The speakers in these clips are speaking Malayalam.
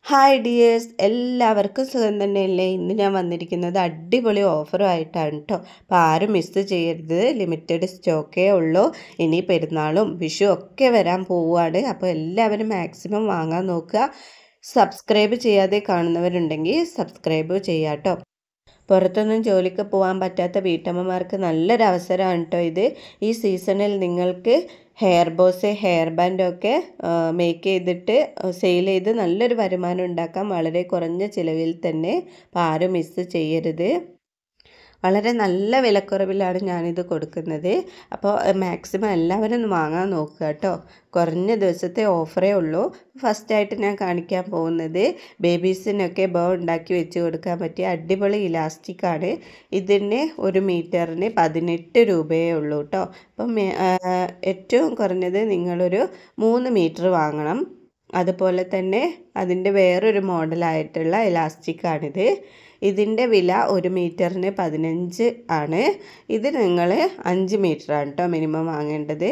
ഹായ് ഡിയേഴ്സ്, എല്ലാവർക്കും സുഖം തന്നെയല്ലേ? ഇന്ന് ഞാൻ വന്നിരിക്കുന്നത് അടിപൊളി ഓഫറുമായിട്ടാണ് കേട്ടോ. അപ്പോൾ ആരും മിസ് ചെയ്യരുത്. ലിമിറ്റഡ് സ്റ്റോക്കേ ഉള്ളൂ. ഇനി പെരുന്നാളും വിഷു ഒക്കെ വരാൻ പോവുകയാണ്. അപ്പോൾ എല്ലാവരും മാക്സിമം വാങ്ങാൻ നോക്കുക. സബ്സ്ക്രൈബ് ചെയ്യാതെ കാണുന്നവരുണ്ടെങ്കിൽ സബ്സ്ക്രൈബ് ചെയ്യാം കേട്ടോ. പുറത്തൊന്നും ജോലിക്ക് പോകാൻ പറ്റാത്ത വീട്ടമ്മമാർക്ക് നല്ലൊരു അവസരമാണ് കേട്ടോ ഇത്. ഈ സീസണിൽ നിങ്ങൾക്ക് ഹെയർ ബോസ്, ഹെയർ ബാൻഡൊക്കെ മേക്ക് ചെയ്തിട്ട് സെയിൽ ചെയ്ത് നല്ലൊരു വരുമാനം ഉണ്ടാക്കാം വളരെ കുറഞ്ഞ ചിലവിൽ തന്നെ. അപ്പോൾ ആരും മിസ് ചെയ്യരുത്. വളരെ നല്ല വിലക്കുറവിലാണ് ഞാനിത് കൊടുക്കുന്നത്. അപ്പോൾ മാക്സിമം എല്ലാവരും ഒന്ന് വാങ്ങാൻ നോക്കുക കേട്ടോ. കുറഞ്ഞ ദിവസത്തെ ഓഫറേ ഉള്ളൂ. ഫസ്റ്റായിട്ട് ഞാൻ കാണിക്കാൻ പോകുന്നത് ബേബീസിനൊക്കെ ബോ ഉണ്ടാക്കി വെച്ച് കൊടുക്കാൻ പറ്റിയ അടിപൊളി ഇലാസ്റ്റിക്കാണ്. ഇതിന് 1 മീറ്ററിന് 18 രൂപയേ ഉള്ളൂ കേട്ടോ. അപ്പം ഏറ്റവും കുറഞ്ഞത് നിങ്ങളൊരു 3 മീറ്റർ വാങ്ങണം. അതുപോലെ തന്നെ അതിൻ്റെ വേറൊരു മോഡലായിട്ടുള്ള ഇലാസ്റ്റിക്കാണിത്. ഇതിൻ്റെ വില 1 മീറ്ററിന് 15 ആണ്. ഇത് നിങ്ങൾ 5 മീറ്ററാണ് കേട്ടോ മിനിമം വാങ്ങേണ്ടത്.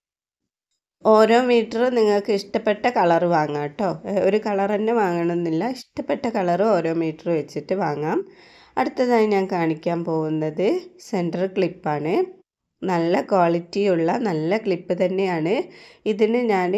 ഓരോ മീറ്ററും നിങ്ങൾക്ക് ഇഷ്ടപ്പെട്ട കളർ വാങ്ങാം കേട്ടോ. ഒരു കളർ തന്നെ വാങ്ങണമെന്നില്ല. ഇഷ്ടപ്പെട്ട കളർ ഓരോ മീറ്റർ വെച്ചിട്ട് വാങ്ങാം. അടുത്തതായി ഞാൻ കാണിക്കാൻ പോകുന്നത് സെൻറ്റർ ക്ലിപ്പാണ്. നല്ല ക്വാളിറ്റിയുള്ള നല്ല ക്ലിപ്പ് തന്നെയാണ്. ഇതിന് ഞാൻ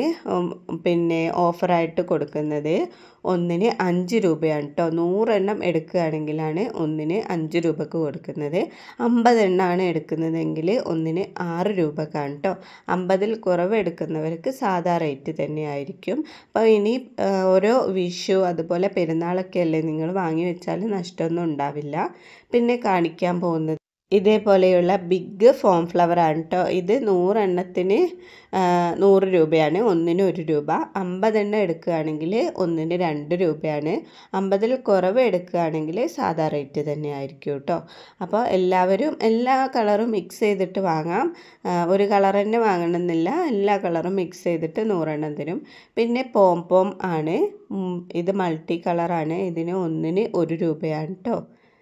ഓഫറായിട്ട് കൊടുക്കുന്നത് ഒന്നിന് 5 രൂപയാണ് കേട്ടോ. 100 എണ്ണം എടുക്കുകയാണെങ്കിലാണ് ഒന്നിന് 5 രൂപക്ക് കൊടുക്കുന്നത്. 50 എണ്ണമാണ് എടുക്കുന്നതെങ്കിൽ ഒന്നിന് 6 രൂപക്കാണ് കേട്ടോ. 50-ൽ കുറവ് എടുക്കുന്നവർക്ക് സാധാ റേറ്റ് തന്നെയായിരിക്കും. അപ്പോൾ ഇനി ഓരോ വിഷു അതുപോലെ പെരുന്നാളൊക്കെ അല്ലേ, നിങ്ങൾ വാങ്ങി വെച്ചാൽ നഷ്ടമൊന്നും ഉണ്ടാവില്ല. പിന്നെ കാണിക്കാൻ പോകുന്നത് ഇതേപോലെയുള്ള ബിഗ് ഫോം ഫ്ലവർ ആണ് കേട്ടോ. ഇത് 100 എണ്ണത്തിന് 100 രൂപയാണ്. ഒന്നിന് 1 രൂപ. 50 എണ്ണം എടുക്കുകയാണെങ്കിൽ ഒന്നിന് 2 രൂപയാണ്. 50-ൽ കുറവ് എടുക്കുകയാണെങ്കിൽ സാധാ റേറ്റ് തന്നെ ആയിരിക്കും കേട്ടോ. അപ്പോൾ എല്ലാവരും എല്ലാ കളറും മിക്സ് ചെയ്തിട്ട് വാങ്ങാം. ഒരു കളർ തന്നെ വാങ്ങണമെന്നില്ല. എല്ലാ കളറും മിക്സ് ചെയ്തിട്ട് 100 എണ്ണം തരും. പിന്നെ പോം ആണ്. ഇത് മൾട്ടി കളറാണ്. ഇതിന് ഒന്നിന് 1 രൂപയാണ് കേട്ടോ.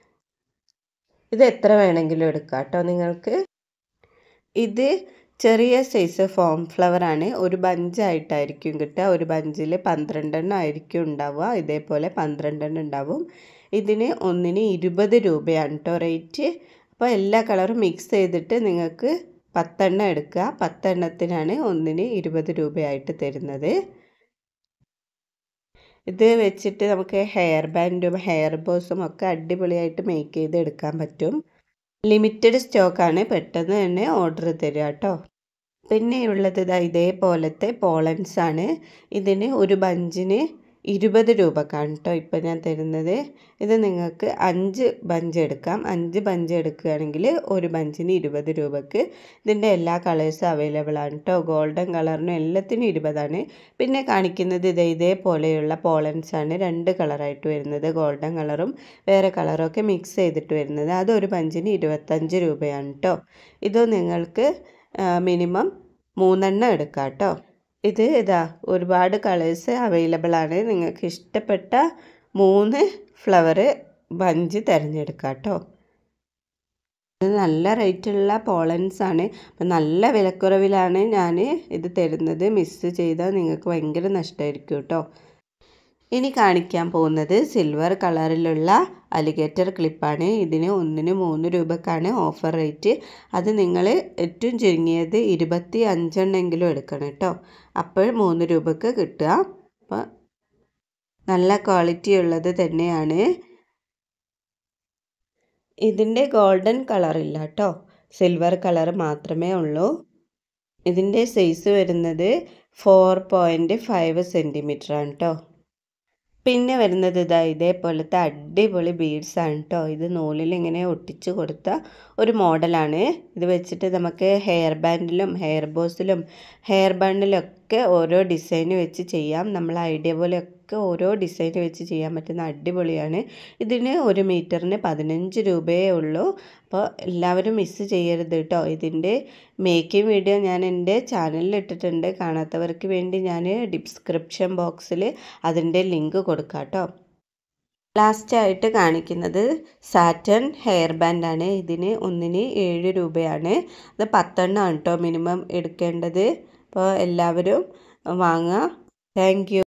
ഇത് എത്ര വേണമെങ്കിലും എടുക്കാം കേട്ടോ നിങ്ങൾക്ക്. ഇത് ചെറിയ സൈസ് ഫോം ഫ്ലവറാണ്. ഒരു ബഞ്ചായിട്ടായിരിക്കും കിട്ടുക. ഒരു ബഞ്ചിൽ 12 എണ്ണം ആയിരിക്കും ഉണ്ടാവുക. ഇതേപോലെ 12 എണ്ണം ഉണ്ടാവും. ഇതിന് ഒന്നിന് 20 രൂപയാണ് കേട്ടോ റേറ്റ്. അപ്പോൾ എല്ലാ കളറും മിക്സ് ചെയ്തിട്ട് നിങ്ങൾക്ക് 10 എണ്ണം എടുക്കുക. 10 എണ്ണത്തിനാണ് ഒന്നിന് 20 രൂപയായിട്ട് തരുന്നത്. ഇത് വെച്ചിട്ട് നമുക്ക് ഹെയർ ബാൻഡും ഹെയർ ബോസും ഒക്കെ അടിപൊളിയായിട്ട് മേക്ക് ചെയ്ത് എടുക്കാൻ പറ്റും. ലിമിറ്റഡ് സ്റ്റോക്കാണ്. പെട്ടെന്ന് തന്നെ ഓർഡർ തരിക കേട്ടോ. പിന്നെ ഉള്ളത് ഇതേപോലത്തെ പോളൻസ് ആണ്. ഇതിന് ഒരു ബഞ്ചിന് 20 രൂപക്കാണ് കേട്ടോ ഇപ്പോൾ ഞാൻ തരുന്നത്. ഇത് നിങ്ങൾക്ക് 5 ബഞ്ച് എടുക്കാം. 5 ബഞ്ച് എടുക്കുകയാണെങ്കിൽ ഒരു ബഞ്ചിന് 20 രൂപക്ക്. ഇതിൻ്റെ എല്ലാ കളേഴ്സും അവൈലബിൾ ആണ് കേട്ടോ. ഗോൾഡൻ കളറിനും എല്ലാത്തിനും 20 ആണ്. പിന്നെ കാണിക്കുന്നത് ഇതേപോലെയുള്ള പോളൻസ് ആണ്. 2 കളറായിട്ട് വരുന്നത്. ഗോൾഡൻ കളറും വേറെ കളറും ഒക്കെ മിക്സ് ചെയ്തിട്ട് വരുന്നത്. അതൊരു ബഞ്ചിന് 25 രൂപയാണ് കേട്ടോ. ഇത് നിങ്ങൾക്ക് മിനിമം 3 എണ്ണം എടുക്കാം കേട്ടോ. ഇതാ ഒരുപാട് കളേഴ്സ് അവൈലബിൾ ആണ്. നിങ്ങൾക്ക് ഇഷ്ടപ്പെട്ട 3 ഫ്ലവർ ബഞ്ച് തിരഞ്ഞെടുക്കാം കേട്ടോ. ഇത് നല്ല റേറ്റുള്ള പോളൻസ് ആണ്. അപ്പം നല്ല വിലക്കുറവിലാണ് ഞാൻ ഇത് തരുന്നത്. മിസ് ചെയ്താൽ നിങ്ങൾക്ക് ഭയങ്കര നഷ്ടമായിരിക്കും കേട്ടോ. ഇനി കാണിക്കാൻ പോകുന്നത് സിൽവർ കളറിലുള്ള അലിഗേറ്റർ ക്ലിപ്പാണ്. ഇതിന് ഒന്നിന് 3 രൂപക്കാണ് ഓഫർ റേറ്റ്. അത് നിങ്ങൾ ഏറ്റവും ചുരുങ്ങിയത് 25 എണ്ണമെങ്കിലും എടുക്കണം കേട്ടോ. അപ്പോൾ 3 രൂപക്ക് കിട്ടുക. അപ്പോൾ നല്ല ക്വാളിറ്റി ഉള്ളത് തന്നെയാണ്. ഇതിൻ്റെ ഗോൾഡൻ കളറില്ല കേട്ടോ. സിൽവർ കളർ മാത്രമേ ഉള്ളൂ. ഇതിൻ്റെ സൈസ് വരുന്നത് 4.5 സെൻറ്റിമീറ്റർ ആണ് കേട്ടോ. പിന്നെ വരുന്നത് ഇതേപോലത്തെ അടിപൊളി ബീഡ്സ് ആണ് കേട്ടോ. ഇത് നൂലിൽ ഇങ്ങനെ ഒട്ടിച്ച് കൊടുത്ത ഒരു മോഡലാണ്. ഇത് വെച്ചിട്ട് നമുക്ക് ഹെയർ ബാൻഡിലും ഹെയർ ബോസിലും ഹെയർ ബണ്ണിലൊക്കെ ഓരോ ഡിസൈൻ വെച്ച് ചെയ്യാം. നമ്മൾ ഐഡിയ പോലെയൊക്കെ ഓരോ ഡിസൈൻ വെച്ച് ചെയ്യാൻ പറ്റുന്ന അടിപൊളിയാണ്. ഇതിന് 1 മീറ്ററിന് 15 രൂപയേ ഉള്ളൂ. അപ്പോൾ എല്ലാവരും മിസ് ചെയ്യരുത് കേട്ടോ. ഇതിൻ്റെ മേക്കിംഗ് വീഡിയോ ഞാൻ എൻ്റെ ചാനലിൽ ഇട്ടിട്ടുണ്ട്. കാണാത്തവർക്ക് വേണ്ടി ഞാൻ ഡിസ്ക്രിപ്ഷൻ ബോക്സിൽ അതിൻ്റെ ലിങ്ക് കൊടുക്കാം കേട്ടോ. ലാസ്റ്റായിട്ട് കാണിക്കുന്നത് സാറ്റൻ ഹെയർ ബാൻഡാണ്. ഇതിന് ഒന്നിന് 7 രൂപയാണ്. അത് 10 എണ്ണമാണ് കേട്ടോ മിനിമം എടുക്കേണ്ടത്. അപ്പോൾ എല്ലാവരും വാങ്ങുക. Thank U.